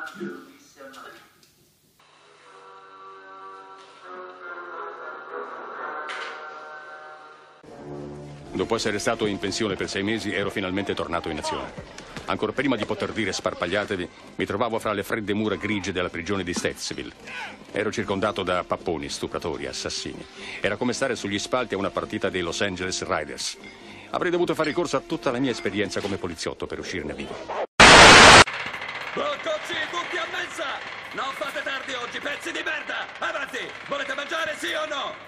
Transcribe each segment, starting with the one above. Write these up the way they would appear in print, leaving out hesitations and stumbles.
Angelo disse a Maria. Dopo essere stato in pensione per 6 mesi, ero finalmente tornato in azione. Ancora prima di poter dire sparpagliatevi, mi trovavo fra le fredde mura grigie della prigione di Statesville. Ero circondato da papponi, stupratori, assassini. Era come stare sugli spalti a una partita dei Los Angeles Riders. Avrei dovuto fare ricorso a tutta la mia esperienza come poliziotto per uscirne vivo. Boccocci, tutti a mensa! Non fate tardi oggi, pezzi di merda! Avanti! Volete mangiare, sì o no?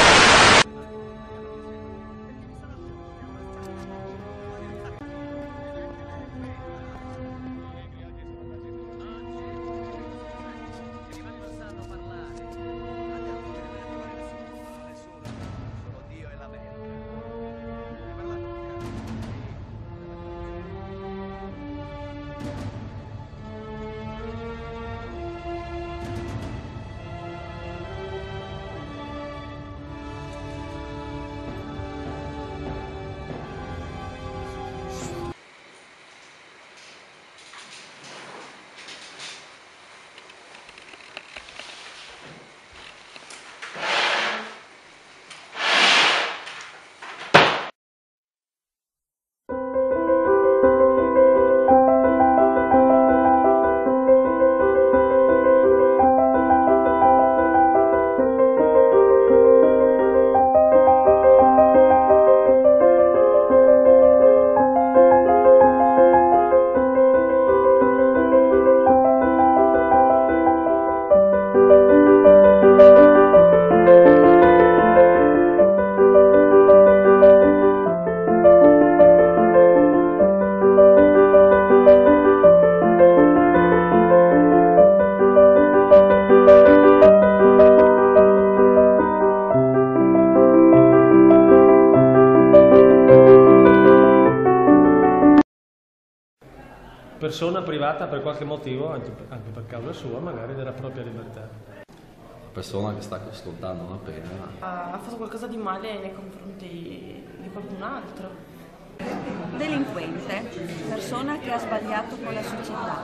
Persona privata per qualche motivo, anche per causa sua, magari della propria libertà. Persona che sta scontando una pena. Ha fatto qualcosa di male nei confronti di qualcun altro. Delinquente, persona che ha sbagliato con la società.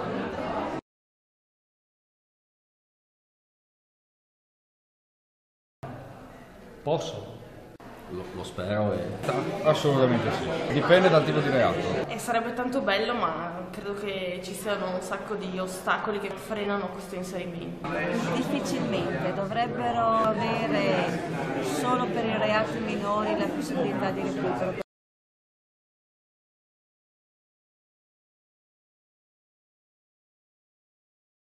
Posso? Lo spero e... Assolutamente sì. Dipende dal tipo di reato. E sarebbe tanto bello, ma credo che ci siano un sacco di ostacoli che frenano questo inserimento. Difficilmente, dovrebbero avere solo per i reati minori la possibilità di recupero.